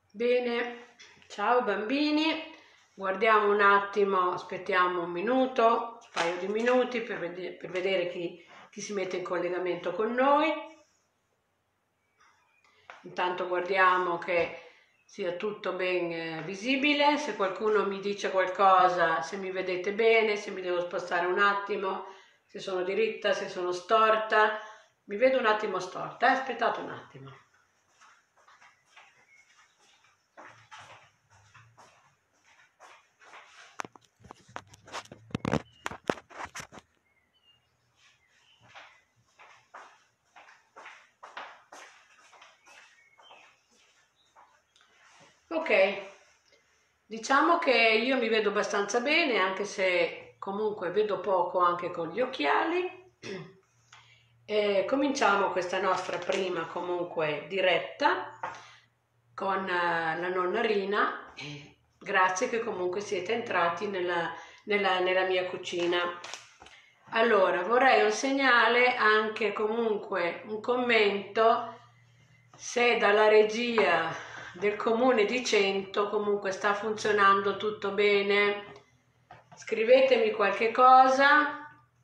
Bene, ciao bambini, guardiamo un attimo, aspettiamo un minuto, un paio di minuti per vedere chi si mette in collegamento con noi. Intanto guardiamo che sia tutto ben visibile. Se qualcuno mi dice qualcosa, se mi vedete bene, se mi devo spostare un attimo, se sono diritta, se sono storta. Mi vedo un attimo storta, aspettate un attimo. Ok, diciamo che io mi vedo abbastanza bene, anche se comunque vedo poco anche con gli occhiali. Cominciamo questa nostra prima comunque diretta con la nonna Rina. Grazie che comunque siete entrati nella mia cucina. Allora, vorrei un segnale, anche comunque un commento, se dalla regia del comune di Cento comunque sta funzionando tutto bene. Scrivetemi qualche cosa,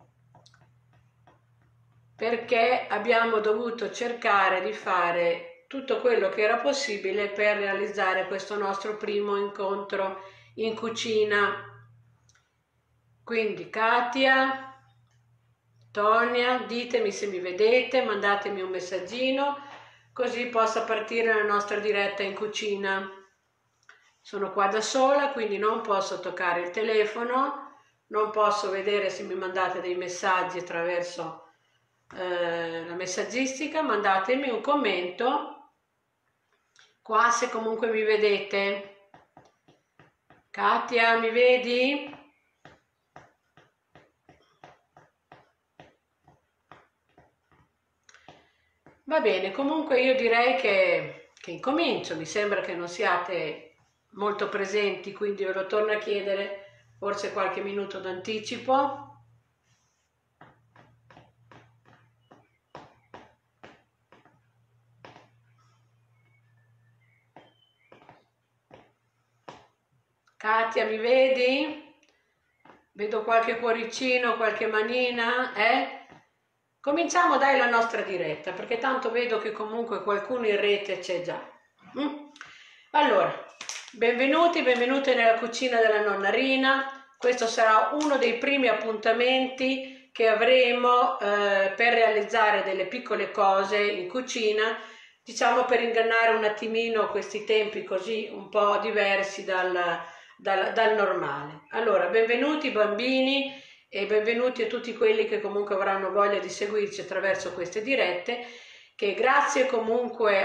perché abbiamo dovuto cercare di fare tutto quello che era possibile per realizzare questo nostro primo incontro in cucina. Quindi Katia, Tonia, ditemi se mi vedete, mandatemi un messaggino così possa partire la nostra diretta in cucina. Sono qua da sola, quindi non posso toccare il telefono, non posso vedere se mi mandate dei messaggi attraverso la messaggistica. Mandatemi un commento qua se comunque mi vedete. Katia, mi vedi? Va bene, comunque io direi che incomincio. Mi sembra che non siate molto presenti, quindi ve lo torno a chiedere, forse qualche minuto d'anticipo. Katia, mi vedi? Vedo qualche cuoricino, qualche manina, Cominciamo dai la nostra diretta, perché tanto vedo che comunque qualcuno in rete c'è già. Allora, benvenute nella cucina della nonna Rina. Questo sarà uno dei primi appuntamenti che avremo per realizzare delle piccole cose in cucina, diciamo per ingannare un attimino questi tempi così un po' diversi dal normale. Allora, benvenuti bambini e benvenuti a tutti quelli che comunque avranno voglia di seguirci attraverso queste dirette, che grazie comunque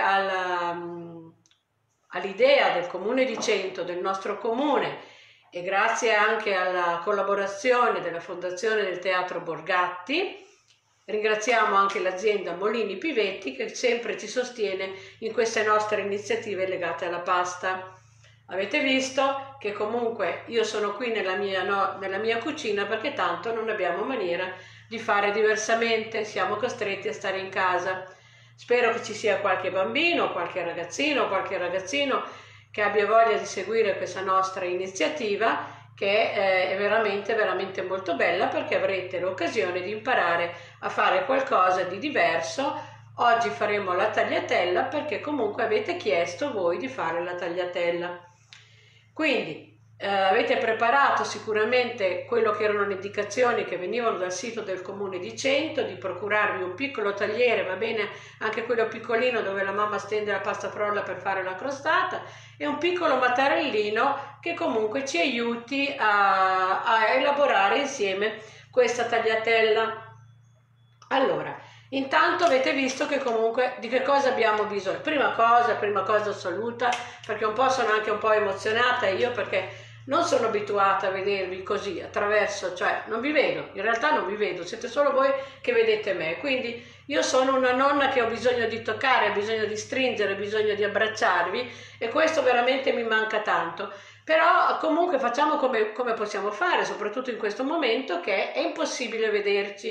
all'idea del Comune di Cento, del nostro comune, e grazie anche alla collaborazione della Fondazione del Teatro Borgatti. Ringraziamo anche l'azienda Molini Pivetti che sempre ci sostiene in queste nostre iniziative legate alla pasta. Avete visto che comunque io sono qui nella mia cucina perché tanto non abbiamo maniera di fare diversamente, siamo costretti a stare in casa. Spero che ci sia qualche bambino, qualche ragazzino che abbia voglia di seguire questa nostra iniziativa, che è veramente molto bella, perché avrete l'occasione di imparare a fare qualcosa di diverso. Oggi faremo la tagliatella perché comunque avete chiesto voi di fare la tagliatella. Quindi avete preparato sicuramente quello che erano le indicazioni che venivano dal sito del Comune di Cento, di procurarvi un piccolo tagliere, va bene anche quello piccolino dove la mamma stende la pasta frolla per fare la crostata, e un piccolo mattarellino che comunque ci aiuti a elaborare insieme questa tagliatella. Allora, intanto avete visto che comunque di che cosa abbiamo bisogno. Prima cosa assoluta, perché un po' sono anche un po' emozionata io, perché non sono abituata a vedervi così attraverso, cioè non vi vedo, in realtà non vi vedo, siete solo voi che vedete me, quindi io sono una nonna che ho bisogno di toccare, ho bisogno di stringere, ho bisogno di abbracciarvi, e questo veramente mi manca tanto. Però comunque facciamo come possiamo fare, soprattutto in questo momento che è impossibile vederci.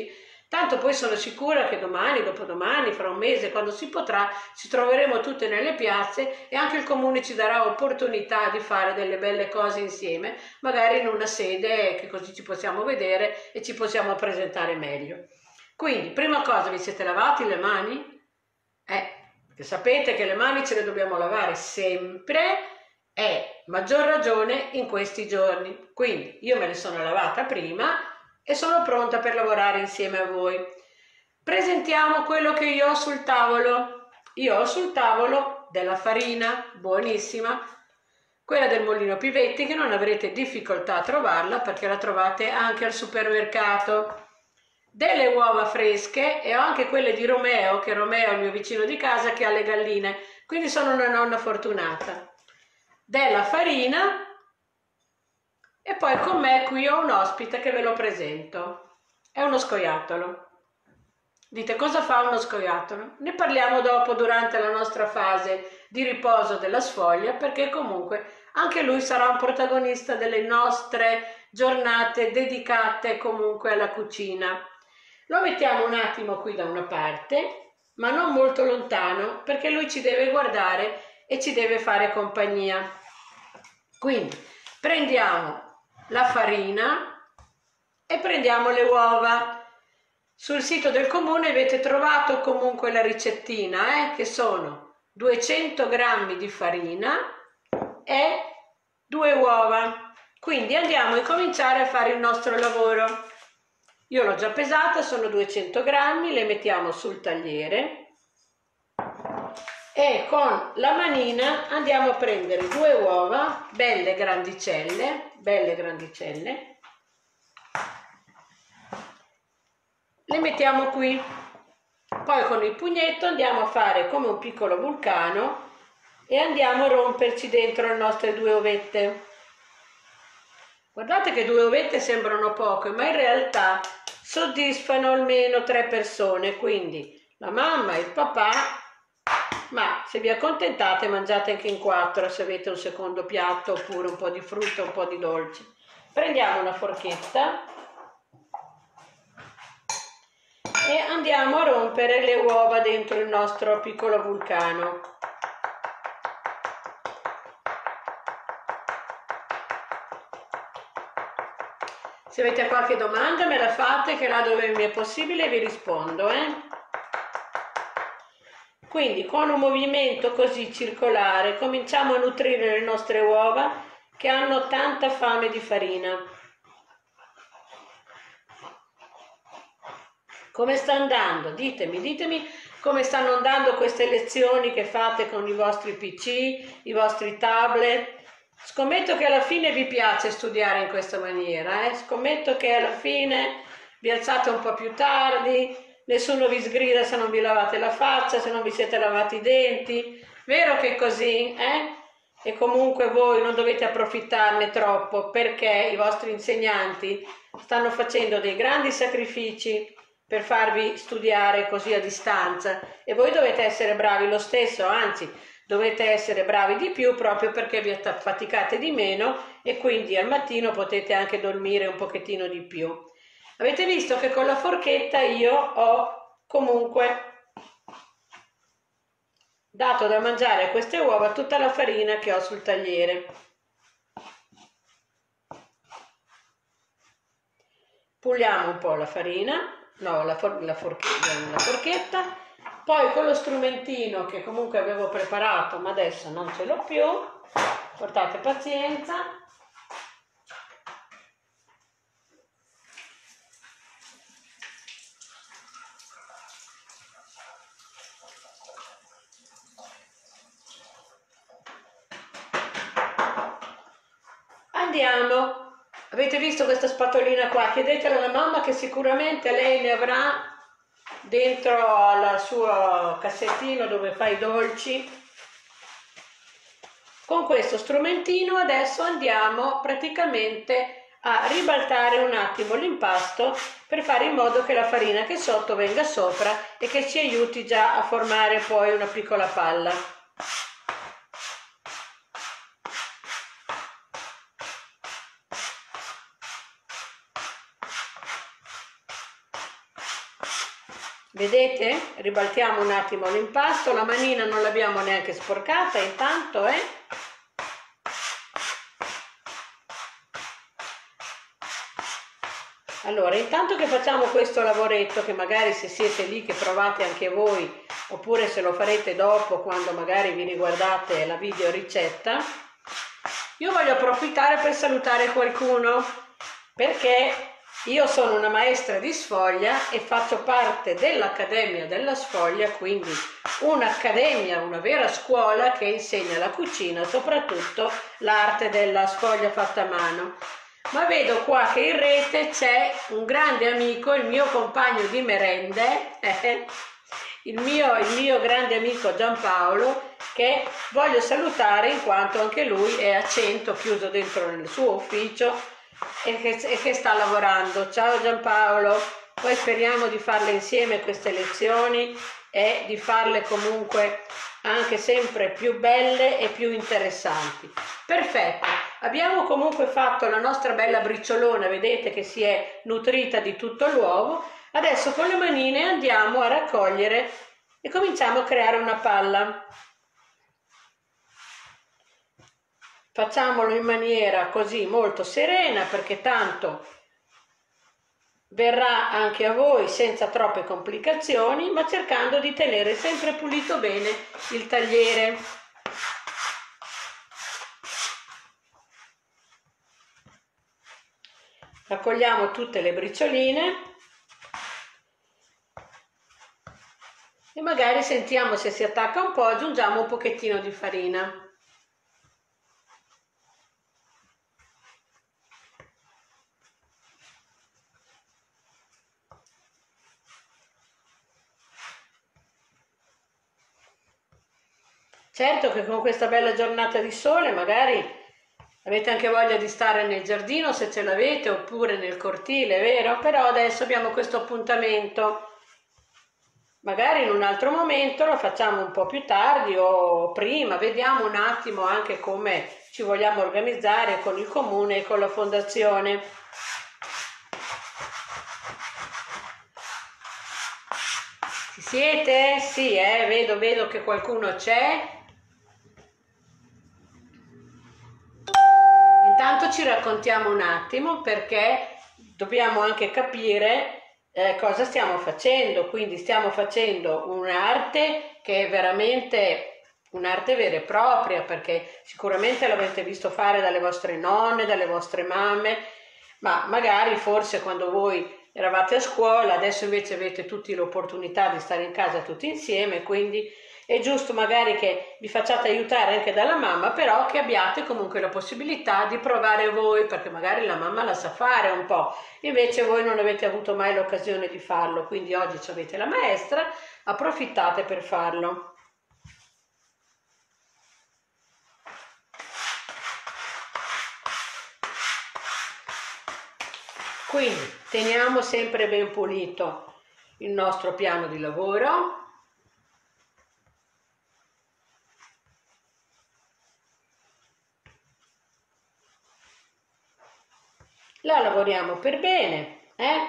Tanto poi sono sicura che domani, dopodomani, fra un mese, quando si potrà, ci troveremo tutte nelle piazze e anche il comune ci darà opportunità di fare delle belle cose insieme, magari in una sede che così ci possiamo vedere e ci possiamo presentare meglio. Quindi, prima cosa, vi siete lavati le mani? Perché sapete che le mani ce le dobbiamo lavare sempre e maggior ragione in questi giorni. Quindi io me le sono lavata prima e sono pronta per lavorare insieme a voi. Presentiamo quello che io ho sul tavolo. Io ho sul tavolo della farina buonissima, quella del Molino Pivetti, che non avrete difficoltà a trovarla perché la trovate anche al supermercato, delle uova fresche e ho anche quelle di Romeo, che Romeo è il mio vicino di casa che ha le galline, quindi sono una nonna fortunata, della farina. E poi con me qui ho un ospite che ve lo presento, è uno scoiattolo. Dite, cosa fa uno scoiattolo? Ne parliamo dopo durante la nostra fase di riposo della sfoglia, perché comunque anche lui sarà un protagonista delle nostre giornate dedicate comunque alla cucina. Lo mettiamo un attimo qui da una parte, ma non molto lontano, perché lui ci deve guardare e ci deve fare compagnia. Quindi prendiamo la farina e prendiamo le uova. Sul sito del comune avete trovato comunque la ricettina, che sono 200 grammi di farina e 2 uova. Quindi andiamo a cominciare a fare il nostro lavoro. Io l'ho già pesata, sono 200 grammi, le mettiamo sul tagliere e con la manina andiamo a prendere 2 uova belle grandicelle, le mettiamo qui, poi con il pugnetto andiamo a fare come un piccolo vulcano e andiamo a romperci dentro le nostre 2 ovette. Guardate che 2 ovette sembrano poche, ma in realtà soddisfano almeno 3 persone, quindi la mamma e il papà, ma se vi accontentate mangiate anche in 4 se avete un secondo piatto oppure un po' di frutta, un po' di dolce. Prendiamo una forchetta e andiamo a rompere le uova dentro il nostro piccolo vulcano. Se avete qualche domanda me la fate, che là dove mi è possibile vi rispondo. Quindi con un movimento così circolare cominciamo a nutrire le nostre uova che hanno tanta fame di farina. Come sta andando? Ditemi come stanno andando queste lezioni che fate con i vostri PC, i vostri tablet. Scommetto che alla fine vi piace studiare in questa maniera, Scommetto che alla fine vi alzate un po' più tardi, nessuno vi sgrida se non vi lavate la faccia, se non vi siete lavati i denti. Vero che è così, E comunque voi non dovete approfittarne troppo perché i vostri insegnanti stanno facendo dei grandi sacrifici per farvi studiare così a distanza e voi dovete essere bravi lo stesso, anzi dovete essere bravi di più proprio perché vi affaticate di meno e quindi al mattino potete anche dormire un pochettino di più. Avete visto che con la forchetta io ho comunque dato da mangiare a queste uova tutta la farina che ho sul tagliere. Puliamo un po' la farina, no, la forchetta. Poi con lo strumentino che comunque avevo preparato ma adesso non ce l'ho più, portate pazienza, andiamo. Avete visto questa spatolina qua? Chiedetela alla mamma che sicuramente lei ne avrà dentro al suo cassettino dove fa i dolci. Con questo strumentino adesso andiamo praticamente a ribaltare un attimo l'impasto per fare in modo che la farina che è sotto venga sopra e che ci aiuti già a formare poi una piccola palla. Vedete? Ribaltiamo un attimo l'impasto, la manina non l'abbiamo neanche sporcata intanto, Allora, intanto che facciamo questo lavoretto, che magari se siete lì che provate anche voi, oppure se lo farete dopo quando magari vi riguardate la video ricetta, io voglio approfittare per salutare qualcuno, perché io sono una maestra di sfoglia e faccio parte dell'Accademia della Sfoglia, quindi un'accademia, una vera scuola che insegna la cucina, soprattutto l'arte della sfoglia fatta a mano. Ma vedo qua che in rete c'è un grande amico, il mio compagno di merende, il mio grande amico Giampaolo, che voglio salutare in quanto anche lui è a 100, chiuso dentro nel suo ufficio e che sta lavorando. Ciao Giampaolo, poi speriamo di farle insieme queste lezioni e di farle comunque anche sempre più belle e più interessanti. Perfetto, abbiamo comunque fatto la nostra bella briciolona, vedete che si è nutrita di tutto l'uovo. Adesso con le manine andiamo a raccogliere e cominciamo a creare una palla. Facciamolo in maniera così molto serena, perché tanto verrà anche a voi senza troppe complicazioni, ma cercando di tenere sempre pulito bene il tagliere. Raccogliamo tutte le bricioline e magari sentiamo se si attacca un po', aggiungiamo un pochettino di farina. Certo che con questa bella giornata di sole magari avete anche voglia di stare nel giardino se ce l'avete, oppure nel cortile, vero? Però adesso abbiamo questo appuntamento. Magari in un altro momento lo facciamo un po' più tardi o prima, vediamo un attimo anche come ci vogliamo organizzare con il comune e con la fondazione. Ci siete? Sì, vedo che qualcuno c'è. Intanto ci raccontiamo un attimo, perché dobbiamo anche capire cosa stiamo facendo. Quindi stiamo facendo un'arte che è veramente un'arte vera e propria, perché sicuramente l'avete visto fare dalle vostre nonne, dalle vostre mamme, ma magari forse quando voi eravate a scuola, adesso invece avete tutti l'opportunità di stare in casa tutti insieme, quindi è giusto magari che vi facciate aiutare anche dalla mamma, però che abbiate comunque la possibilità di provare voi, perché magari la mamma la sa fare un po', invece voi non avete avuto mai l'occasione di farlo, quindi oggi avete la maestra, approfittate per farlo. Quindi teniamo sempre ben pulito il nostro piano di lavoro. La lavoriamo per bene,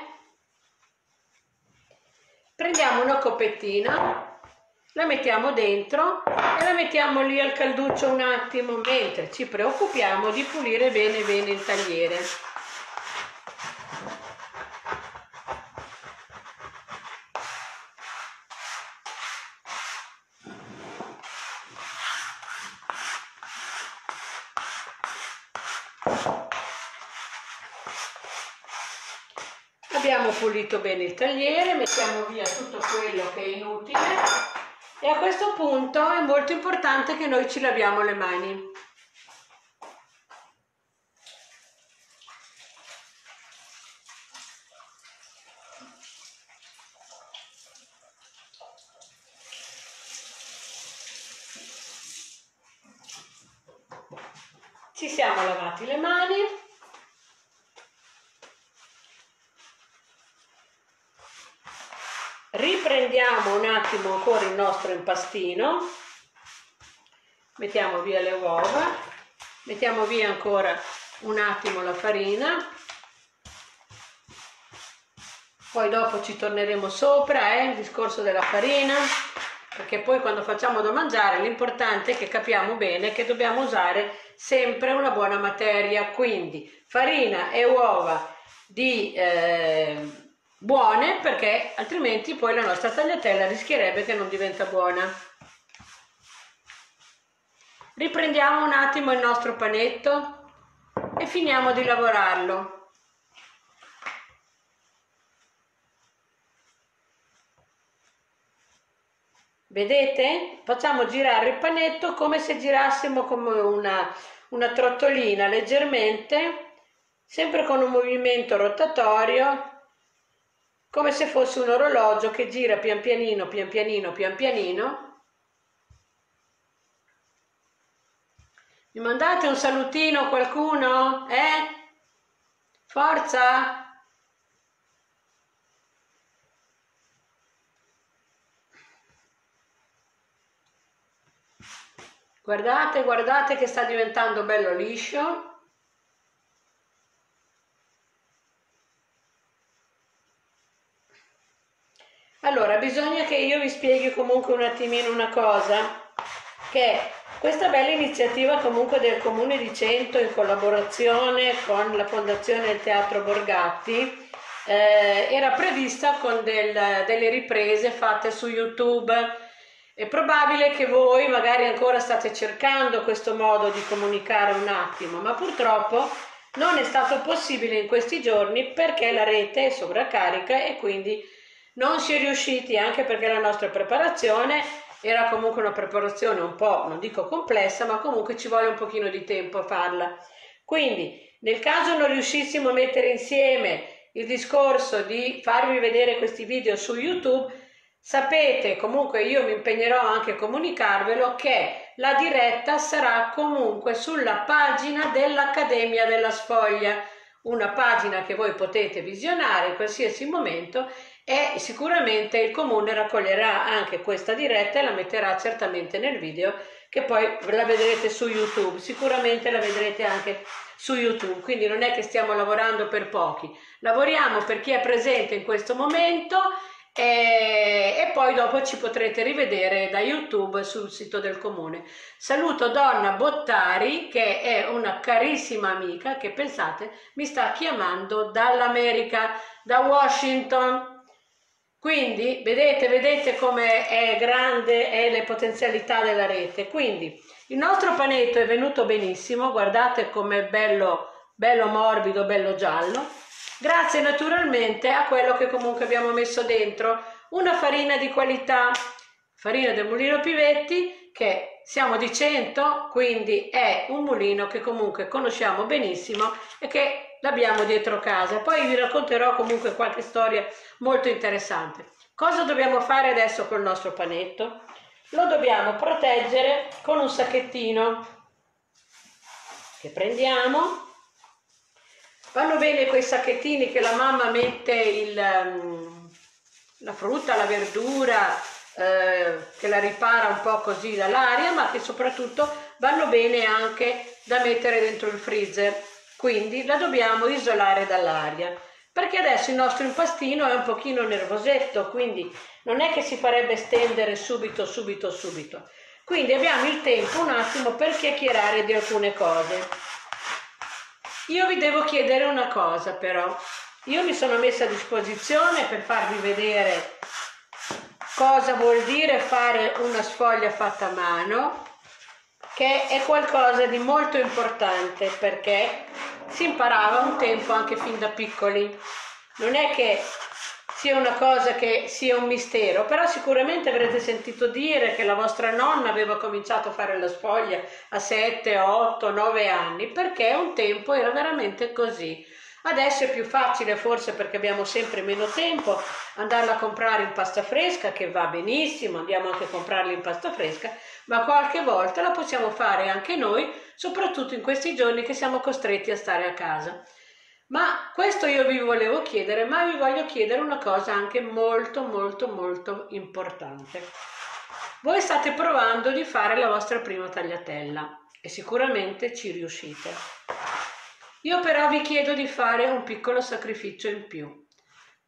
Prendiamo una coppettina, la mettiamo dentro e la mettiamo lì al calduccio un attimo, mentre ci preoccupiamo di pulire bene il tagliere. Abbiamo pulito bene il tagliere, mettiamo via tutto quello che è inutile e a questo punto è molto importante che noi ci laviamo le mani. Ci siamo lavati le mani. Riprendiamo un attimo ancora il nostro impastino, mettiamo via le uova, mettiamo via ancora un attimo la farina poi dopo ci torneremo sopra, il discorso della farina, perché poi quando facciamo da mangiare l'importante è che capiamo bene che dobbiamo usare sempre una buona materia, quindi farina e uova di buone, perché altrimenti poi la nostra tagliatella rischierebbe che non diventa buona. Riprendiamo un attimo il nostro panetto e finiamo di lavorarlo. Vedete? Facciamo girare il panetto come se girassimo come una trottolina leggermente, sempre con un movimento rotatorio, come se fosse un orologio che gira pian pianino, pian pianino, pian pianino. Mi mandate un salutino qualcuno? Forza! Guardate, guardate che sta diventando bello liscio. Allora, bisogna che io vi spieghi comunque un attimino una cosa, che questa bella iniziativa comunque del Comune di Cento in collaborazione con la Fondazione del Teatro Borgatti era prevista con delle riprese fatte su YouTube. È probabile che voi magari ancora state cercando questo modo di comunicare un attimo, ma purtroppo non è stato possibile in questi giorni perché la rete è sovraccarica e quindi non si è riusciti, anche perché la nostra preparazione era comunque una preparazione un po', non dico complessa, ma comunque ci vuole un pochino di tempo a farla. Quindi, nel caso non riuscissimo a mettere insieme il discorso di farvi vedere questi video su YouTube, sapete, comunque io mi impegnerò anche a comunicarvelo, che la diretta sarà comunque sulla pagina dell'Accademia della Sfoglia, una pagina che voi potete visionare in qualsiasi momento, e sicuramente il comune raccoglierà anche questa diretta e la metterà certamente nel video, che poi la vedrete su YouTube, sicuramente la vedrete anche su YouTube, quindi non è che stiamo lavorando per pochi, lavoriamo per chi è presente in questo momento e poi dopo ci potrete rivedere da YouTube sul sito del comune. Saluto Donna Bottari, che è una carissima amica che, pensate, mi sta chiamando dall'America, da Washington. Quindi vedete come è grande è le potenzialità della rete. Quindi il nostro panetto è venuto benissimo, guardate com'è bello, bello morbido, bello giallo, grazie naturalmente a quello che comunque abbiamo messo dentro, una farina di qualità, farina del mulino Pivetti, che siamo di Cento, quindi è un mulino che comunque conosciamo benissimo e che l'abbiamo dietro casa. Poi vi racconterò comunque qualche storia molto interessante. Cosa dobbiamo fare adesso col nostro panetto? Lo dobbiamo proteggere con un sacchettino che prendiamo. Vanno bene quei sacchettini che la mamma mette la frutta, la verdura, che la ripara un po' così dall'aria, ma che soprattutto vanno bene anche da mettere dentro il freezer. Quindi la dobbiamo isolare dall'aria, perché adesso il nostro impastino è un pochino nervosetto, quindi non è che si farebbe stendere subito. Quindi abbiamo il tempo un attimo per chiacchierare di alcune cose. Io vi devo chiedere una cosa però, io mi sono messa a disposizione per farvi vedere cosa vuol dire fare una sfoglia fatta a mano, che è qualcosa di molto importante perché si imparava un tempo anche fin da piccoli. Non è che sia una cosa che sia un mistero, però sicuramente avrete sentito dire che la vostra nonna aveva cominciato a fare la sfoglia a 7, 8, 9 anni, perché un tempo era veramente così. Adesso è più facile, forse perché abbiamo sempre meno tempo, andarla a comprare in pasta fresca, che va benissimo, andiamo anche a comprarla in pasta fresca, ma qualche volta la possiamo fare anche noi, soprattutto in questi giorni che siamo costretti a stare a casa. Ma questo io vi volevo chiedere, ma vi voglio chiedere una cosa anche molto importante. Voi state provando di fare la vostra prima tagliatella e sicuramente ci riuscite. Io però vi chiedo di fare un piccolo sacrificio in più.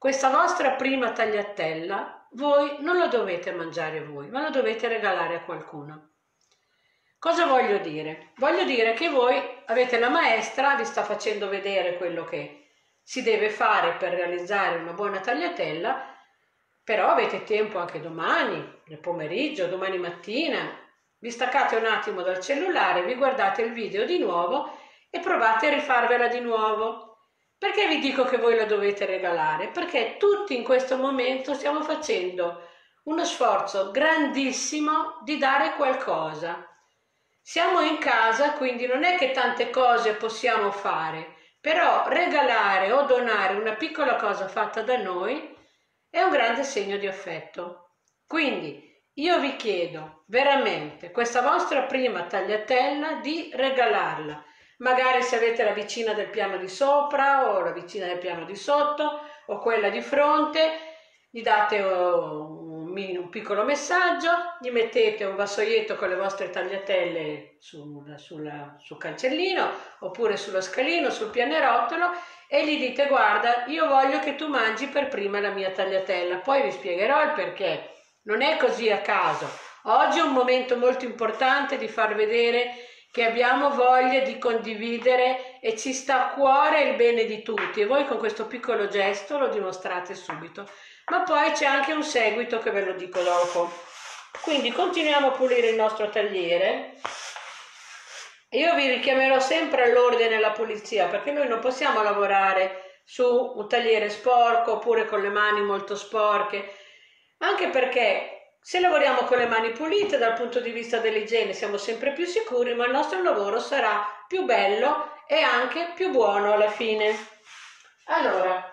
questa vostra prima tagliatella voi non la dovete mangiare voi, ma la dovete regalare a qualcuno. Cosa voglio dire? Voglio dire che voi avete la maestra, vi sta facendo vedere quello che si deve fare per realizzare una buona tagliatella, però avete tempo anche domani, nel pomeriggio, domani mattina. Vi staccate un attimo dal cellulare, vi guardate il video di nuovo e provate a rifarvela di nuovo. Perché vi dico che voi la dovete regalare? Perché tutti in questo momento stiamo facendo uno sforzo grandissimo di dare qualcosa. Siamo in casa, quindi non è che tante cose possiamo fare, però regalare o donare una piccola cosa fatta da noi è un grande segno di affetto. Quindi io vi chiedo veramente questa vostra prima tagliatella di regalarla. Magari se avete la vicina del piano di sopra o la vicina del piano di sotto o quella di fronte, gli date un piccolo messaggio, gli mettete un vassoietto con le vostre tagliatelle sul cancellino oppure sullo scalino, sul pianerottolo e gli dite: guarda, io voglio che tu mangi per prima la mia tagliatella, poi vi spiegherò il perché. Non è così a caso. Oggi è un momento molto importante di far vedere che abbiamo voglia di condividere e ci sta a cuore il bene di tutti, e voi con questo piccolo gesto lo dimostrate subito. Ma poi c'è anche un seguito che ve lo dico dopo. Quindi continuiamo a pulire il nostro tagliere. Io vi richiamerò sempre all'ordine e alla pulizia, perché noi non possiamo lavorare su un tagliere sporco oppure con le mani molto sporche, anche perché se lavoriamo con le mani pulite dal punto di vista dell'igiene siamo sempre più sicuri, ma il nostro lavoro sarà più bello e anche più buono alla fine. Allora,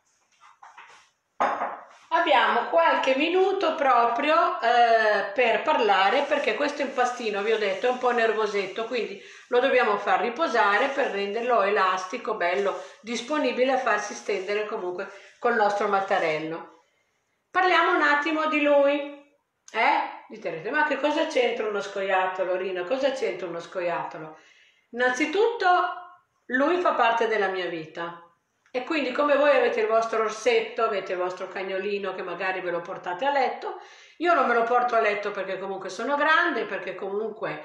abbiamo qualche minuto proprio per parlare, perché questo impastino, vi ho detto, è un po' nervosetto, quindi lo dobbiamo far riposare per renderlo elastico, bello, disponibile a farsi stendere comunque col nostro mattarello. Parliamo un attimo di lui. Direte, ma che cosa c'entra uno scoiattolo, Rina? Cosa c'entra uno scoiattolo? Innanzitutto, lui fa parte della mia vita. E quindi come voi avete il vostro orsetto, avete il vostro cagnolino che magari ve lo portate a letto, io non me lo porto a letto perché comunque sono grande, perché comunque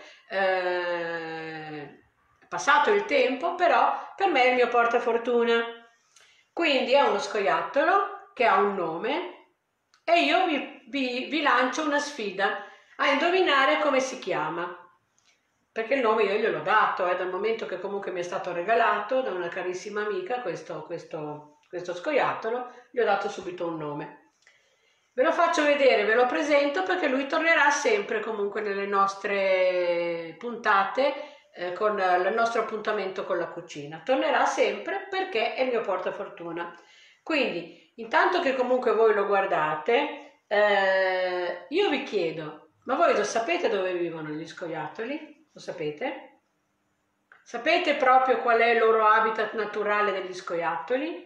è passato il tempo, però per me è il mio portafortuna. Quindi è uno scoiattolo che ha un nome e io vi lancio una sfida a indovinare come si chiama. Perché il nome io gliel'ho dato, dal momento che comunque mi è stato regalato da una carissima amica questo scoiattolo, gli ho dato subito un nome. Ve lo faccio vedere, ve lo presento perché lui tornerà sempre comunque nelle nostre puntate con il nostro appuntamento con la cucina. Tornerà sempre perché è il mio portafortuna. Quindi, intanto che comunque voi lo guardate, io vi chiedo, ma voi lo sapete dove vivono gli scoiattoli? Lo sapete? Sapete proprio qual è il loro habitat naturale degli scoiattoli?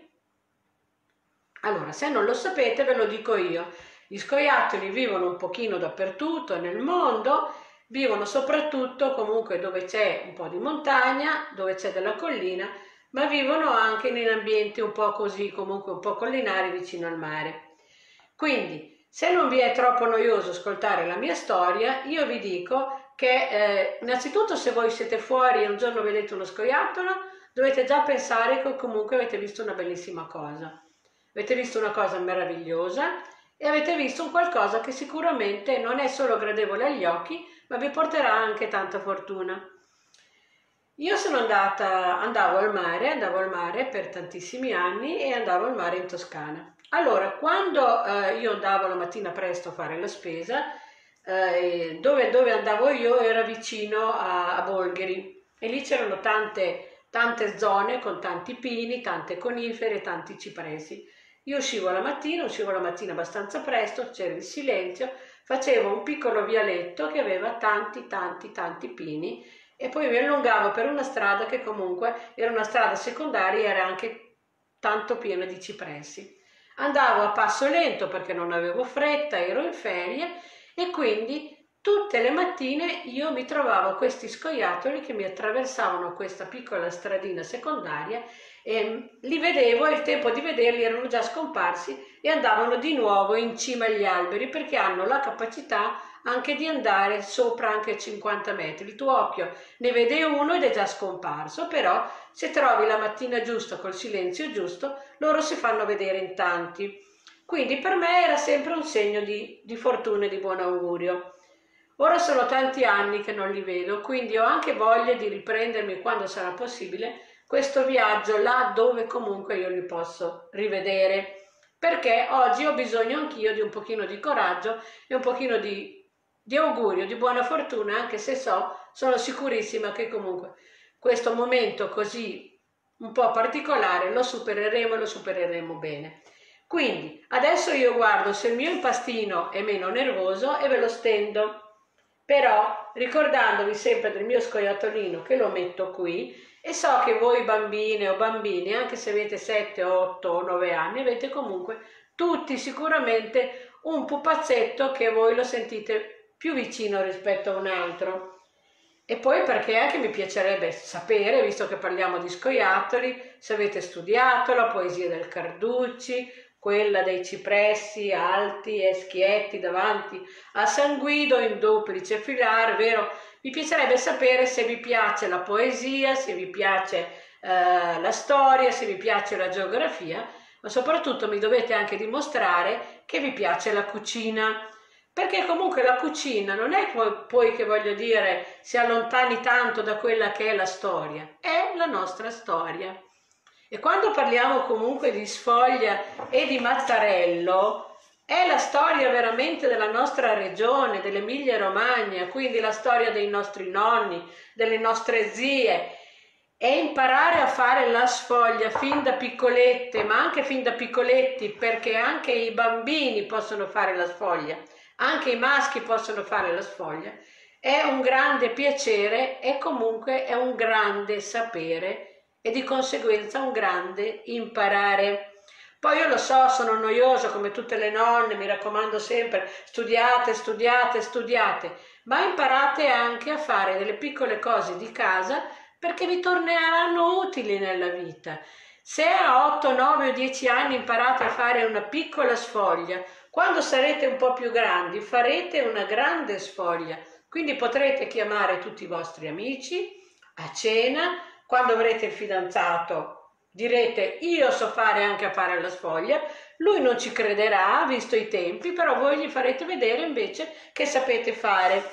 Allora, se non lo sapete ve lo dico io. Gli scoiattoli vivono un pochino dappertutto nel mondo, vivono soprattutto comunque dove c'è un po' di montagna, dove c'è della collina, ma vivono anche in ambienti un po' così, comunque un po' collinari vicino al mare. Quindi, se non vi è troppo noioso ascoltare la mia storia, io vi dico che innanzitutto se voi siete fuori e un giorno vedete uno scoiattolo, dovete già pensare che comunque avete visto una bellissima cosa. Avete visto una cosa meravigliosa e avete visto un qualcosa che sicuramente non è solo gradevole agli occhi, ma vi porterà anche tanta fortuna. Io andavo al mare per tantissimi anni e andavo al mare in Toscana. Allora, quando io andavo la mattina presto a fare la spesa, dove andavo io era vicino a Bolgheri e lì c'erano tante zone con tanti pini, tante conifere, tanti cipressi. Io uscivo la mattina abbastanza presto, c'era il silenzio, facevo un piccolo vialetto che aveva tanti pini e poi mi allungavo per una strada che comunque era una strada secondaria e era anche tanto piena di cipressi. Andavo a passo lento perché non avevo fretta, ero in ferie e quindi tutte le mattine io mi trovavo questi scoiattoli che mi attraversavano questa piccola stradina secondaria e li vedevo e il tempo di vederli erano già scomparsi e andavano di nuovo in cima agli alberi, perché hanno la capacità anche di andare sopra anche 50 metri. Il tuo occhio ne vede uno ed è già scomparso, però se trovi la mattina giusta col silenzio giusto, loro si fanno vedere in tanti. Quindi per me era sempre un segno di fortuna e di buon augurio. Ora sono tanti anni che non li vedo, quindi ho anche voglia di riprendermi quando sarà possibile questo viaggio là dove comunque io li posso rivedere, perché oggi ho bisogno anch'io di un pochino di coraggio e un pochino di augurio, di buona fortuna, anche se sono sicurissima che comunque questo momento così un po' particolare lo supereremo e lo supereremo bene. Quindi adesso io guardo se il mio impastino è meno nervoso e ve lo stendo, però ricordandovi sempre del mio scoiattolino che lo metto qui, e so che voi bambine o bambini, anche se avete 7, 8 o 9 anni, avete comunque tutti sicuramente un pupazzetto che voi lo sentite più vicino rispetto a un altro. E poi perché anche mi piacerebbe sapere, visto che parliamo di scoiattoli, se avete studiato la poesia del Carducci, quella dei cipressi alti e schietti davanti a San Guido in duplice filare, vero? Mi piacerebbe sapere se vi piace la poesia, se vi piace la storia, se vi piace la geografia, ma soprattutto mi dovete anche dimostrare che vi piace la cucina, perché comunque la cucina non è poi che voglio dire si allontani tanto da quella che è la storia, è la nostra storia. E quando parliamo comunque di sfoglia e di Mazzarello, è la storia veramente della nostra regione, dell'Emilia Romagna, quindi la storia dei nostri nonni, delle nostre zie, e imparare a fare la sfoglia fin da piccolette, ma anche fin da piccoletti, perché anche i bambini possono fare la sfoglia, anche i maschi possono fare la sfoglia, è un grande piacere e comunque è un grande sapere e di conseguenza un grande imparare. Poi io lo so, sono noiosa come tutte le nonne, mi raccomando sempre, studiate, studiate, studiate, ma imparate anche a fare delle piccole cose di casa perché vi torneranno utili nella vita. Se a 8, 9 o 10 anni imparate a fare una piccola sfoglia, quando sarete un po' più grandi farete una grande sfoglia, quindi potrete chiamare tutti i vostri amici a cena. Quando avrete il fidanzato direte io so fare anche a fare la sfoglia, lui non ci crederà visto i tempi, però voi gli farete vedere invece che sapete fare.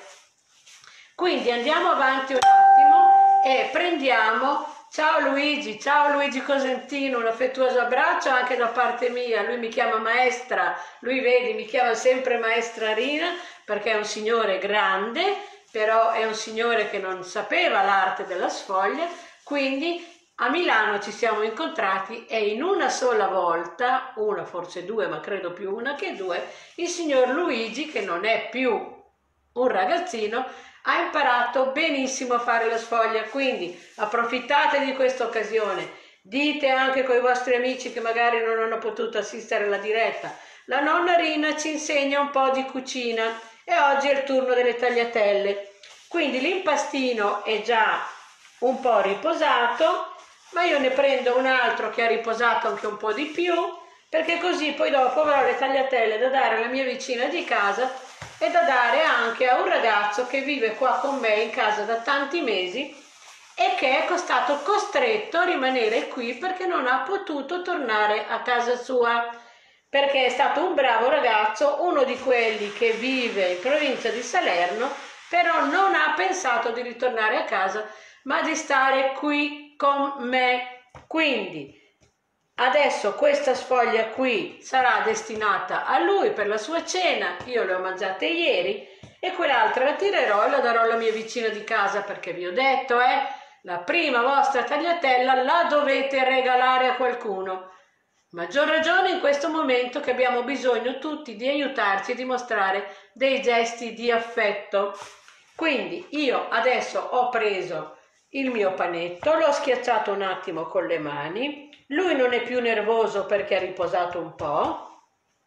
Quindi andiamo avanti un attimo e prendiamo, ciao Luigi Cosentino, un affettuoso abbraccio anche da parte mia, lui mi chiama maestra, lui vedi mi chiama sempre maestra Rina perché è un signore grande, però è un signore che non sapeva l'arte della sfoglia. Quindi a Milano ci siamo incontrati e in una sola volta, una forse due, ma credo più una che due, il signor Luigi, che non è più un ragazzino, ha imparato benissimo a fare la sfoglia. Quindi approfittate di questa occasione, dite anche con i vostri amici che magari non hanno potuto assistere alla diretta, la nonna Rina ci insegna un po' di cucina e oggi è il turno delle tagliatelle. Quindi l'impastino è già un po' riposato, ma io ne prendo un altro che ha riposato anche un po' di più, perché così poi dopo avrò le tagliatelle da dare alla mia vicina di casa e da dare anche a un ragazzo che vive qua con me in casa da tanti mesi e che è stato costretto a rimanere qui perché non ha potuto tornare a casa sua, perché è stato un bravo ragazzo, uno di quelli che vive in provincia di Salerno, però non ha pensato di ritornare a casa ma di stare qui con me. Quindi adesso questa sfoglia qui sarà destinata a lui per la sua cena, io le ho mangiate ieri, e quell'altra la tirerò e la darò alla mia vicina di casa perché vi ho detto la prima vostra tagliatella la dovete regalare a qualcuno. Maggior ragione in questo momento che abbiamo bisogno tutti di aiutarci e di mostrare dei gesti di affetto. Quindi io adesso ho preso il mio panetto, l'ho schiacciato un attimo con le mani, lui non è più nervoso perché ha riposato un po',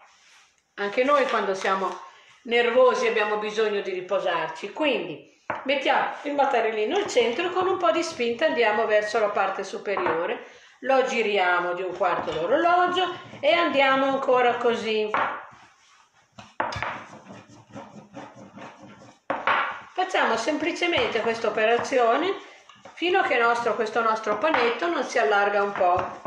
anche noi quando siamo nervosi abbiamo bisogno di riposarci, quindi mettiamo il mattarellino al centro e con un po' di spinta andiamo verso la parte superiore, lo giriamo di 1/4 d'orologio e andiamo ancora così. Facciamo semplicemente questa operazione fino a che questo nostro panetto non si allarga un po'.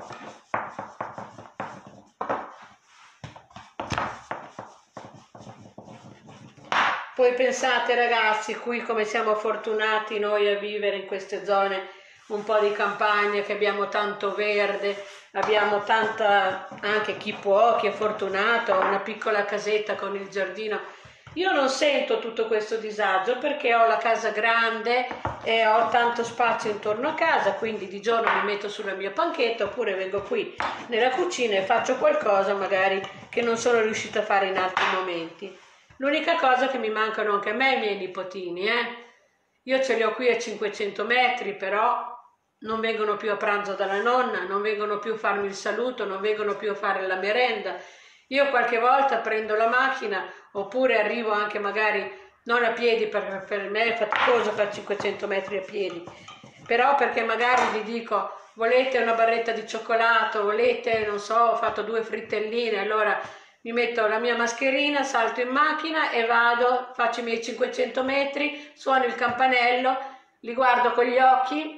Poi pensate ragazzi, qui come siamo fortunati noi a vivere in queste zone un po' di campagna, che abbiamo tanto verde, abbiamo tanta, anche chi può, chi è fortunato, una piccola casetta con il giardino. Io non sento tutto questo disagio perché ho la casa grande e ho tanto spazio intorno a casa, quindi di giorno mi metto sulla mia panchetta oppure vengo qui nella cucina e faccio qualcosa magari che non sono riuscita a fare in altri momenti. L'unica cosa che mi mancano anche a me i miei nipotini, Io ce li ho qui a 500 metri, però non vengono più a pranzo dalla nonna, non vengono più a farmi il saluto, non vengono più a fare la merenda. Io qualche volta prendo la macchina oppure arrivo anche magari non a piedi, per me è faticoso fare 500 metri a piedi, però perché magari gli dico volete una barretta di cioccolato, volete, non so, ho fatto 2 frittelline, allora mi metto la mia mascherina, salto in macchina e vado, faccio i miei 500 metri, suono il campanello, li guardo con gli occhi,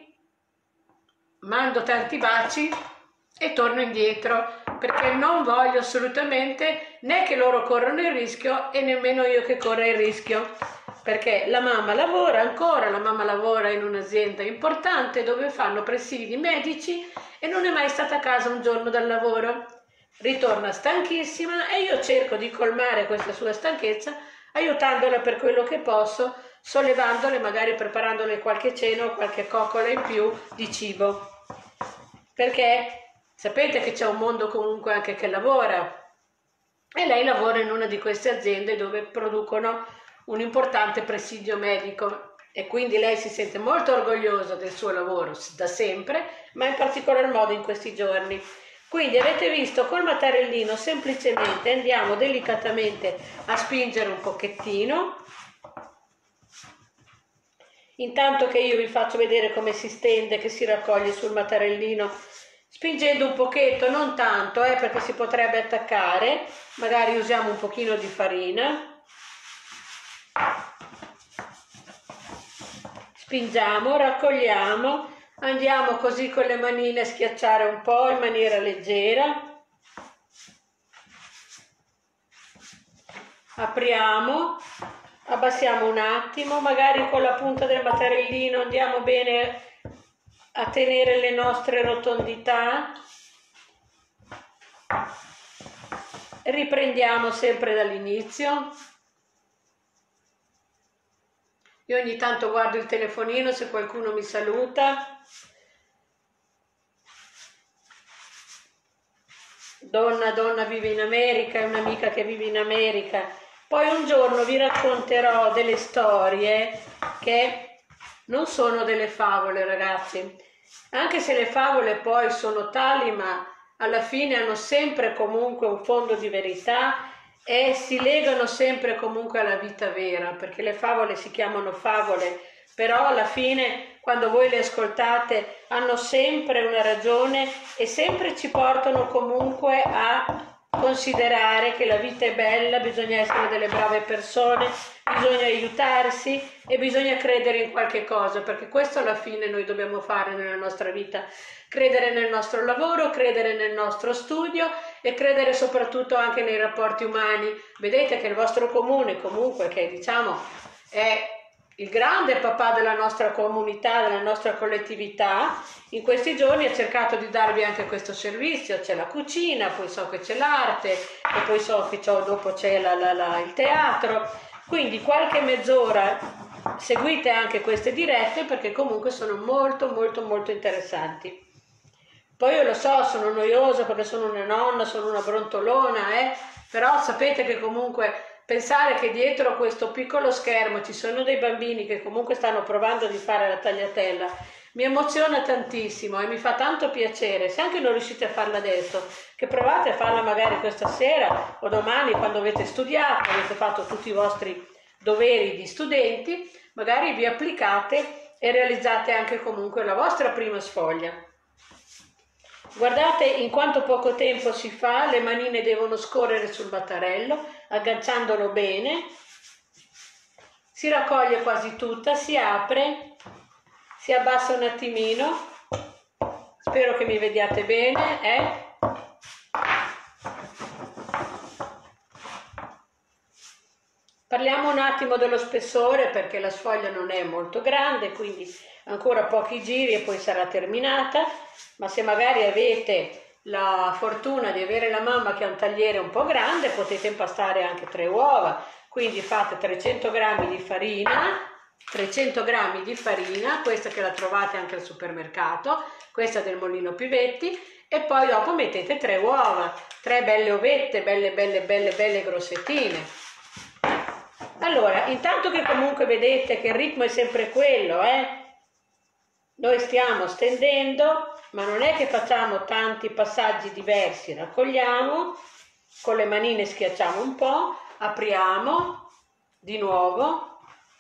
mando tanti baci e torno indietro, perché non voglio assolutamente né che loro corrano il rischio e nemmeno io che corra il rischio, perché la mamma lavora ancora, la mamma lavora in un'azienda importante dove fanno presidi medici e non è mai stata a casa un giorno dal lavoro. Ritorna stanchissima e io cerco di colmare questa sua stanchezza aiutandola per quello che posso, sollevandole, magari preparandole qualche cena o qualche coccola in più di cibo, perché sapete che c'è un mondo comunque anche che lavora e lei lavora in una di queste aziende dove producono un importante presidio medico e quindi lei si sente molto orgogliosa del suo lavoro da sempre, ma in particolar modo in questi giorni. Quindi avete visto, col mattarellino semplicemente andiamo delicatamente a spingere un pochettino, intanto che io vi faccio vedere come si stende, che si raccoglie sul mattarellino, spingendo un pochetto, non tanto, perché si potrebbe attaccare, magari usiamo un pochino di farina, spingiamo, raccogliamo, andiamo così con le manine a schiacciare un po' in maniera leggera, apriamo, abbassiamo un attimo, magari con la punta del mattarellino andiamo bene a tenere le nostre rotondità, riprendiamo sempre dall'inizio. Io ogni tanto guardo il telefonino se qualcuno mi saluta. Donna vive in America, è un'amica che vive in America. Poi un giorno vi racconterò delle storie che non sono delle favole, ragazzi. Anche se le favole poi sono tali, ma alla fine hanno sempre comunque un fondo di verità e si legano sempre comunque alla vita vera, perché le favole si chiamano favole, però alla fine quando voi le ascoltate hanno sempre una ragione e sempre ci portano comunque a considerare che la vita è bella, bisogna essere delle brave persone, bisogna aiutarsi e bisogna credere in qualche cosa, perché questo alla fine noi dobbiamo fare nella nostra vita, credere nel nostro lavoro, credere nel nostro studio e credere soprattutto anche nei rapporti umani. Vedete che il vostro comune comunque, che diciamo è il grande papà della nostra comunità, della nostra collettività, in questi giorni ha cercato di darvi anche questo servizio. C'è la cucina, poi so che c'è l'arte e poi so che dopo c'è il teatro, quindi qualche mezz'ora seguite anche queste dirette perché comunque sono molto molto molto interessanti. Poi io lo so, sono noiosa perché sono una nonna, sono una brontolona, però sapete che comunque pensare che dietro questo piccolo schermo ci sono dei bambini che comunque stanno provando di fare la tagliatella mi emoziona tantissimo e mi fa tanto piacere. Se anche non riuscite a farla adesso, che provate a farla magari questa sera o domani quando avete studiato, avete fatto tutti i vostri doveri di studenti, magari vi applicate e realizzate anche comunque la vostra prima sfoglia. Guardate in quanto poco tempo si fa, le manine devono scorrere sul battarello, agganciandolo bene, si raccoglie quasi tutta, si apre, si abbassa un attimino, spero che mi vediate bene, Parliamo un attimo dello spessore perché la sfoglia non è molto grande, quindi ancora pochi giri e poi sarà terminata, ma se magari avete la fortuna di avere la mamma che ha un tagliere un po' grande potete impastare anche 3 uova, quindi fate 300 g di farina, 300 g di farina, questa che la trovate anche al supermercato, questa del Molino Pivetti, e poi dopo mettete 3 uova, 3 belle ovette, belle grossettine. Allora, intanto che comunque vedete che il ritmo è sempre quello, noi stiamo stendendo, ma non è che facciamo tanti passaggi diversi, raccogliamo, con le manine schiacciamo un po', apriamo di nuovo,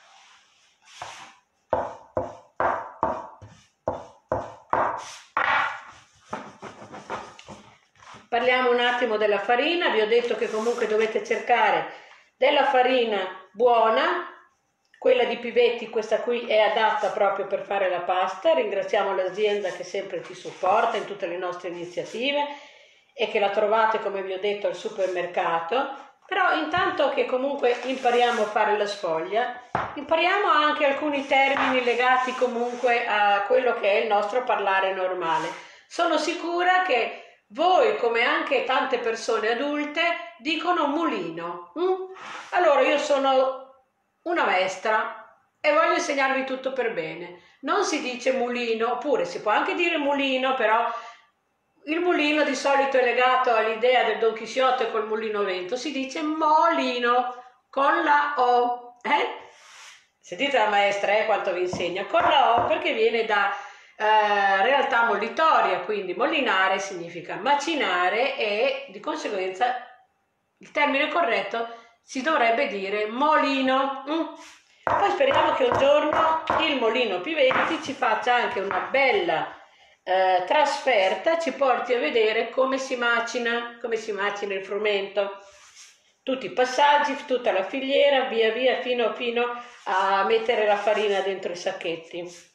parliamo un attimo della farina, vi ho detto che comunque dovete cercare della farina buona, quella di Pivetti, questa qui è adatta proprio per fare la pasta, ringraziamo l'azienda che sempre ci supporta in tutte le nostre iniziative e che la trovate, come vi ho detto, al supermercato, però intanto che comunque impariamo a fare la sfoglia, impariamo anche alcuni termini legati comunque a quello che è il nostro parlare normale. Sono sicura che voi, come anche tante persone adulte, dicono mulino. Allora io sono una maestra e voglio insegnarvi tutto per bene. Non si dice mulino, oppure si può anche dire mulino, però il mulino di solito è legato all'idea del Don Chisciotte col mulino a vento. Si dice molino con la O. Sentite la maestra quanto vi insegna, con la O, perché viene da realtà mollitoria, quindi mollinare significa macinare e di conseguenza il termine corretto si dovrebbe dire molino. Poi speriamo che un giorno il Molino Pivetti ci faccia anche una bella trasferta, ci porti a vedere come si macina il frumento, tutti i passaggi, tutta la filiera, via via fino a mettere la farina dentro i sacchetti.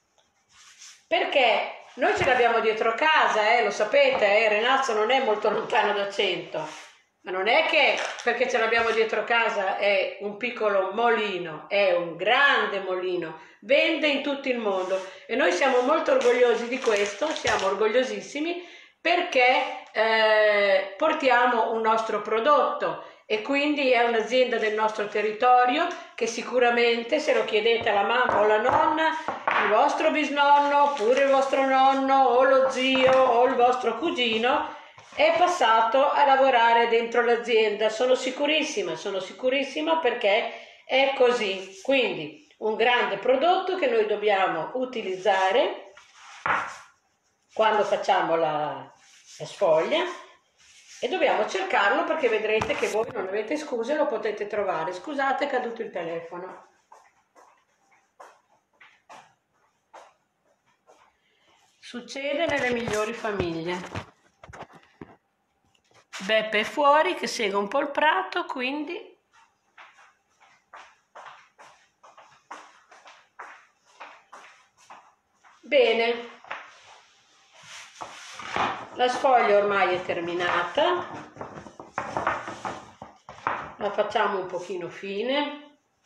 Perché noi ce l'abbiamo dietro casa, lo sapete, Renazzo non è molto lontano da 100, ma non è che perché ce l'abbiamo dietro casa è un piccolo molino, è un grande molino, vende in tutto il mondo e noi siamo molto orgogliosi di questo, siamo orgogliosissimi perché portiamo un nostro prodotto e quindi è un'azienda del nostro territorio che sicuramente, se lo chiedete alla mamma o alla nonna, il vostro bisnonno oppure il vostro nonno o lo zio o il vostro cugino è passato a lavorare dentro l'azienda. Sono sicurissima perché è così. Quindi un grande prodotto che noi dobbiamo utilizzare quando facciamo la sfoglia e dobbiamo cercarlo perché vedrete che voi non avete scuse, lo potete trovare. Scusate, è caduto il telefono. Succede nelle migliori famiglie. Beppe è fuori che segue un po' il prato, quindi bene. La sfoglia ormai è terminata, la facciamo un pochino fine.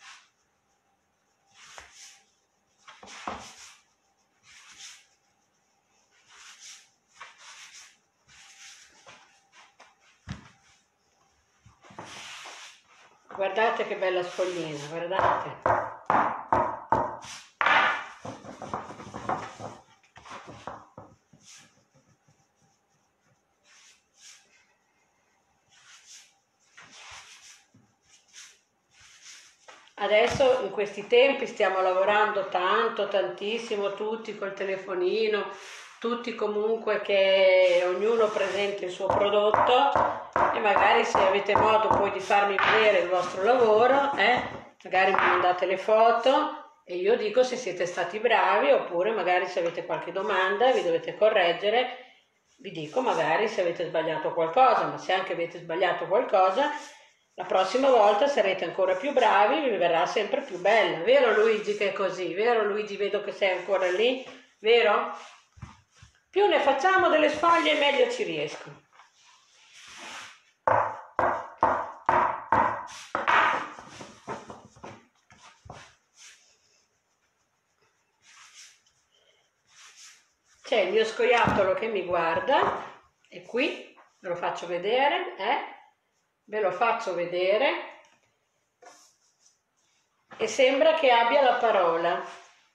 Guardate che bella sfoglina, guardate. Adesso in questi tempi stiamo lavorando tantissimo, tutti col telefonino, tutti comunque che ognuno presenta il suo prodotto e magari se avete modo poi di farmi vedere il vostro lavoro, magari mi mandate le foto e io dico se siete stati bravi oppure magari se avete qualche domanda vi dovete correggere vi dico magari se avete sbagliato qualcosa, ma se anche avete sbagliato qualcosa, la prossima volta sarete ancora più bravi, vi verrà sempre più bella. Vero Luigi che è così? Vero Luigi, vedo che sei ancora lì, vero? Più ne facciamo delle sfoglie meglio ci riesco. C'è il mio scoiattolo che mi guarda, è qui, ve lo faccio vedere, ve lo faccio vedere, e sembra che abbia la parola.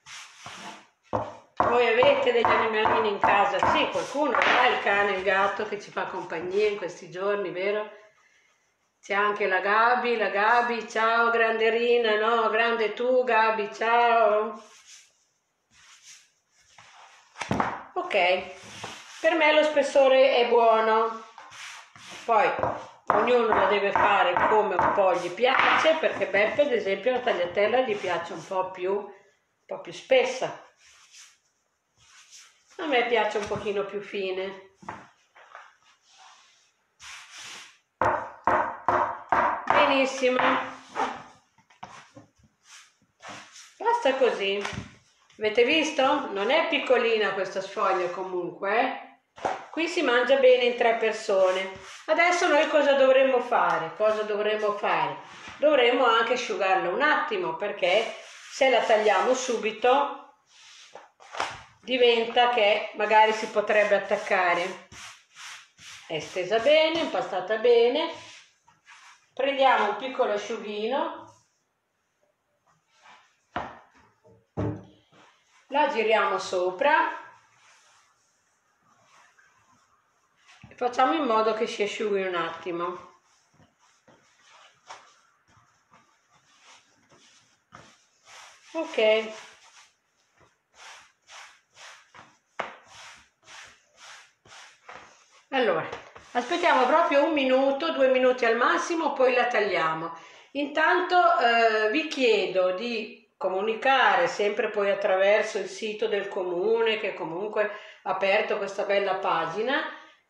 Voi avete degli animalini in casa? Sì, qualcuno ha il cane, il gatto che ci fa compagnia in questi giorni, vero? C'è anche la Gabi, ciao granderina, no? Grande tu Gabi, ciao! Ok, per me lo spessore è buono, poi ognuno lo deve fare come un po' gli piace, perché Beppe ad esempio la tagliatella gli piace un po' più spessa, a me piace un pochino più fine. Benissimo, basta così. Avete visto? Non è piccolina questa sfoglia comunque, Qui si mangia bene in 3 persone. Adesso noi cosa dovremmo fare? Dovremmo anche asciugarla un attimo, perché se la tagliamo subito diventa che magari si potrebbe attaccare. È stesa bene, impastata bene. Prendiamo un piccolo asciughino, la giriamo sopra e facciamo in modo che si asciughi un attimo. Ok. Allora, aspettiamo proprio 1 minuto, 2 minuti al massimo, poi la tagliamo. Intanto vi chiedo di comunicare sempre poi attraverso il sito del comune, che comunque ha aperto questa bella pagina,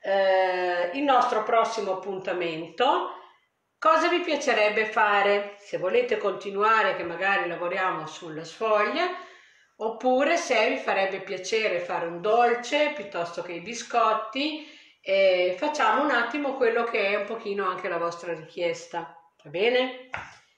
il nostro prossimo appuntamento. Cosa vi piacerebbe fare? Se volete continuare, che magari lavoriamo sulla sfoglia, oppure se vi farebbe piacere fare un dolce piuttosto che i biscotti. Facciamo un attimo quello che è un pochino anche la vostra richiesta, va bene?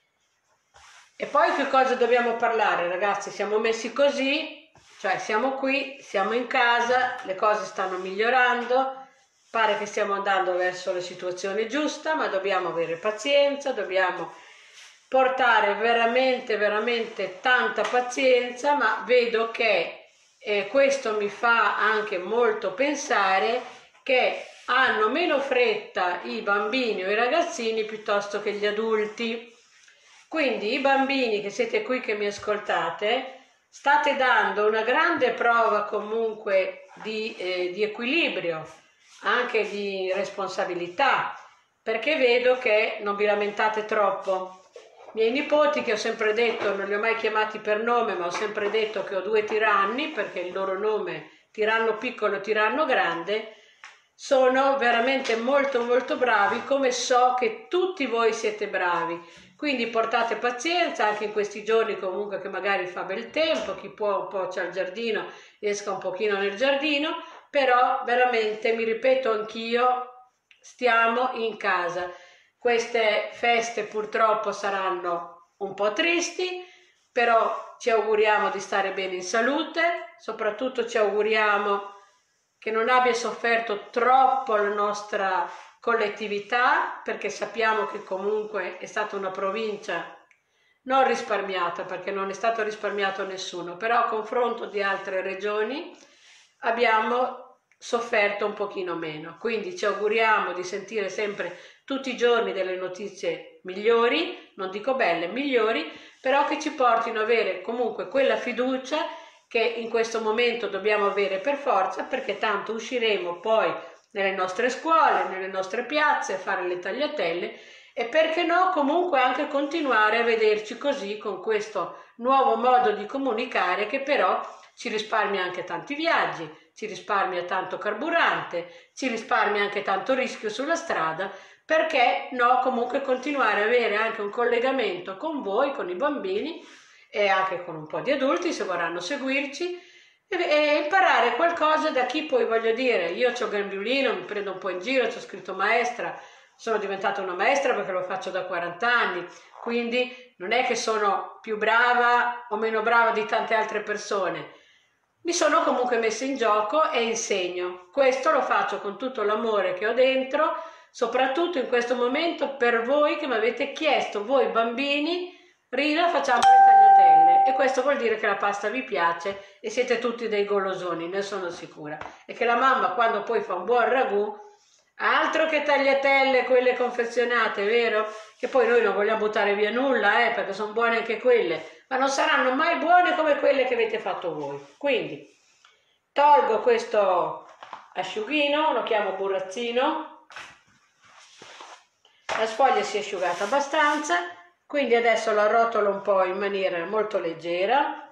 E poi che cosa dobbiamo parlare, ragazzi? Siamo messi così, cioè siamo qui, siamo in casa, le cose stanno migliorando, pare che stiamo andando verso la situazione giusta, ma dobbiamo avere pazienza, dobbiamo portare veramente tanta pazienza, ma vedo che questo mi fa anche molto pensare che hanno meno fretta i bambini o i ragazzini piuttosto che gli adulti. Quindi i bambini che siete qui, che mi ascoltate, state dando una grande prova comunque di equilibrio, anche di responsabilità, perché vedo che non vi lamentate troppo. I miei nipoti, che ho sempre detto, non li ho mai chiamati per nome, ma ho sempre detto che ho 2 tiranni, perché il loro nome, tiranno piccolo, tiranno grande, sono veramente molto bravi, come so che tutti voi siete bravi. Quindi portate pazienza anche in questi giorni comunque che magari fa bel tempo, chi può un po' c'ha il giardino, esca un pochino nel giardino, però veramente, mi ripeto anch'io, stiamo in casa. Queste feste purtroppo saranno un po' tristi, però ci auguriamo di stare bene in salute, soprattutto ci auguriamo che non abbia sofferto troppo la nostra collettività, perché sappiamo che comunque è stata una provincia non risparmiata, perché non è stato risparmiato nessuno, però a confronto di altre regioni abbiamo sofferto un pochino meno. Quindi ci auguriamo di sentire sempre tutti i giorni delle notizie migliori, non dico belle, migliori, però che ci portino ad avere comunque quella fiducia che in questo momento dobbiamo avere per forza, perché tanto usciremo poi nelle nostre scuole, nelle nostre piazze, a fare le tagliatelle, e perché no comunque anche continuare a vederci così, con questo nuovo modo di comunicare, che però ci risparmia anche tanti viaggi, ci risparmia tanto carburante, ci risparmia anche tanto rischio sulla strada, perché no, comunque continuare a avere anche un collegamento con voi, con i bambini e anche con un po' di adulti se vorranno seguirci, e imparare qualcosa da chi poi, voglio dire, io ho il grembiulino, mi prendo un po' in giro, c'ho scritto maestra, sono diventata una maestra perché lo faccio da 40 anni, quindi non è che sono più brava o meno brava di tante altre persone. Mi sono comunque messa in gioco e insegno. Questo lo faccio con tutto l'amore che ho dentro, soprattutto in questo momento per voi che mi avete chiesto, voi bambini, Rina, facciamo le tagliatelle, e questo vuol dire che la pasta vi piace e siete tutti dei golosoni, ne sono sicura, e che la mamma quando poi fa un buon ragù, altro che tagliatelle quelle confezionate, vero? Che poi noi non vogliamo buttare via nulla, perché sono buone anche quelle, ma non saranno mai buone come quelle che avete fatto voi. Quindi tolgo questo asciughino, lo chiamo burazzino, la sfoglia si è asciugata abbastanza, quindi adesso la rotolo un po' in maniera molto leggera,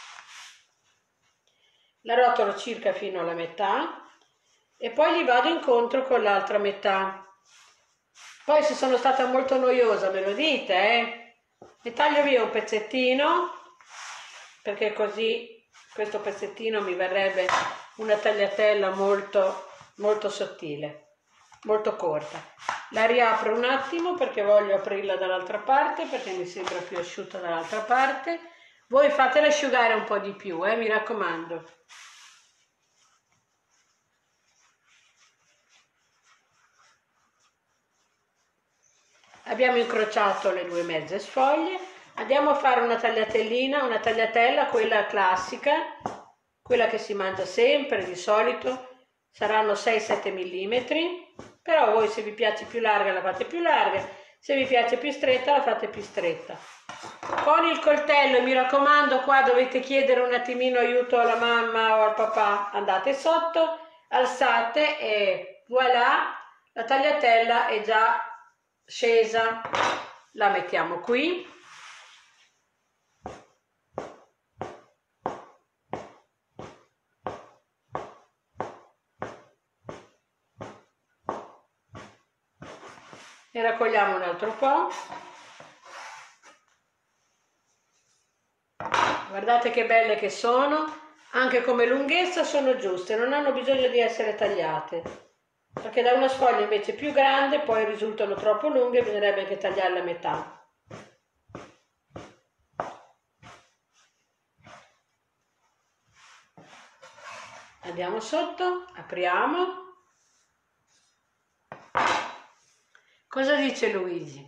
la rotolo circa fino alla metà e poi gli vado incontro con l'altra metà. Poi se sono stata molto noiosa me lo dite, ne taglio via un pezzettino, perché così questo pezzettino mi verrebbe una tagliatella molto, molto sottile, molto corta. La riapro un attimo perché voglio aprirla dall'altra parte, perché mi sembra più asciutta dall'altra parte. Voi fatela asciugare un po' di più, mi raccomando. Abbiamo incrociato le due mezze sfoglie, andiamo a fare una tagliatellina, una tagliatella, quella classica, quella che si mangia sempre di solito, saranno 6-7 mm, però voi se vi piace più larga la fate più larga, se vi piace più stretta la fate più stretta. Con il coltello, mi raccomando, qua dovete chiedere un attimino aiuto alla mamma o al papà, andate sotto, alzate e voilà, la tagliatella è già scesa, la mettiamo qui. Ne raccogliamo un altro po'. Guardate che belle che sono, anche come lunghezza sono giuste, non hanno bisogno di essere tagliate, perché da una sfoglia invece più grande poi risultano troppo lunghe e bisognerebbe anche tagliarle a metà. Andiamo sotto, apriamo. Cosa dice Luigi?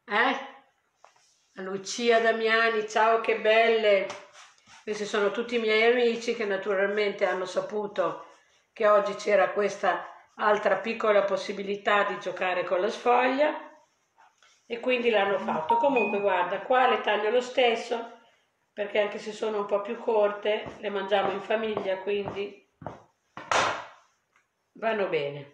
Lucia Damiani, ciao che belle! Questi sono tutti i miei amici che naturalmente hanno saputo che oggi c'era questa altra piccola possibilità di giocare con la sfoglia e quindi l'hanno fatto. Comunque guarda, qua le taglio lo stesso perché anche se sono un po' più corte le mangiamo in famiglia, quindi vanno bene.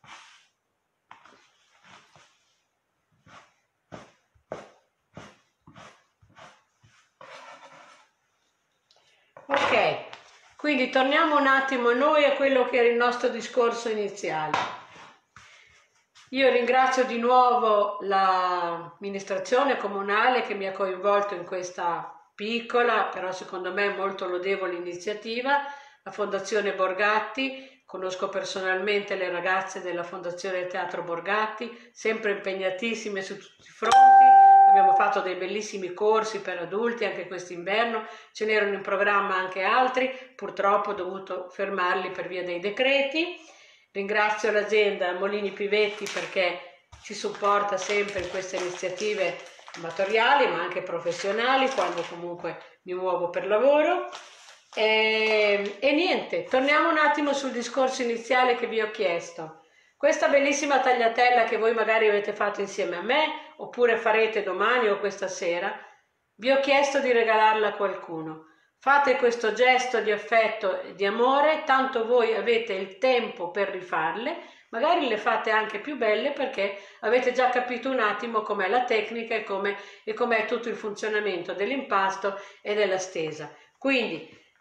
Ok, quindi torniamo un attimo noi a quello che era il nostro discorso iniziale. Io ringrazio di nuovo l'amministrazione comunale che mi ha coinvolto in questa piccola, però secondo me molto lodevole iniziativa, la Fondazione Borgatti. Conosco personalmente le ragazze della Fondazione Teatro Borgatti, sempre impegnatissime su tutti i fronti. Abbiamo fatto dei bellissimi corsi per adulti anche quest'inverno, ce n'erano in programma anche altri, purtroppo ho dovuto fermarli per via dei decreti. Ringrazio l'azienda Molini Pivetti perché ci supporta sempre in queste iniziative amatoriali ma anche professionali quando comunque mi muovo per lavoro. E niente, torniamo un attimo sul discorso iniziale che vi ho chiesto. Questa bellissima tagliatella che voi magari avete fatto insieme a me oppure farete domani o questa sera, vi ho chiesto di regalarla a qualcuno. Fate questo gesto di affetto e di amore, tanto voi avete il tempo per rifarle, magari le fate anche più belle perché avete già capito un attimo com'è la tecnica e com'è tutto il funzionamento dell'impasto e della stesa. Quindi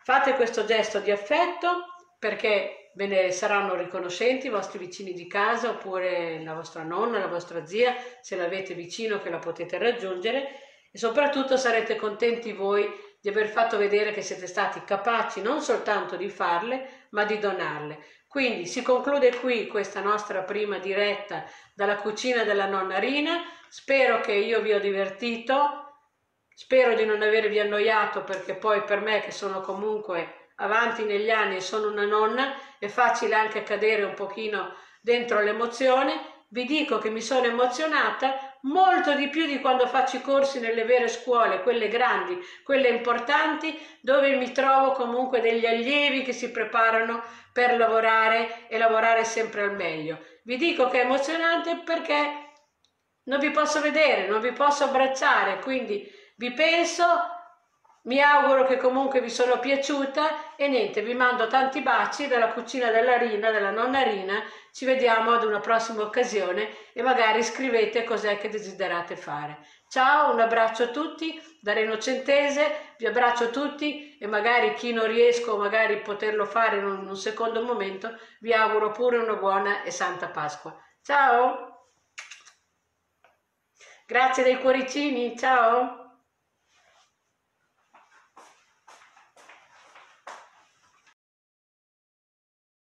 Fate questo gesto di affetto perché ve ne saranno riconoscenti i vostri vicini di casa oppure la vostra nonna, la vostra zia, se l'avete vicino che la potete raggiungere, e soprattutto sarete contenti voi di aver fatto vedere che siete stati capaci non soltanto di farle, ma di donarle. Quindi si conclude qui questa nostra prima diretta dalla cucina della nonna Rina. Spero che io vi ho divertito. Spero di non avervi annoiato, perché poi per me, che sono comunque avanti negli anni e sono una nonna, è facile anche cadere un pochino dentro l'emozione. Vi dico che mi sono emozionata molto di più di quando faccio i corsi nelle vere scuole, quelle grandi, quelle importanti, dove mi trovo comunque degli allievi che si preparano per lavorare e lavorare sempre al meglio. Vi dico che è emozionante perché non vi posso vedere, non vi posso abbracciare, quindi vi penso, mi auguro che comunque vi sono piaciuta e niente, vi mando tanti baci dalla cucina della Rina, della nonna Rina. Ci vediamo ad una prossima occasione e magari scrivete cos'è che desiderate fare. Ciao, un abbraccio a tutti da Reno Centese, vi abbraccio tutti e magari chi non riesco, magari poterlo fare in un secondo momento, vi auguro pure una buona e santa Pasqua. Ciao! Grazie dei cuoricini, ciao!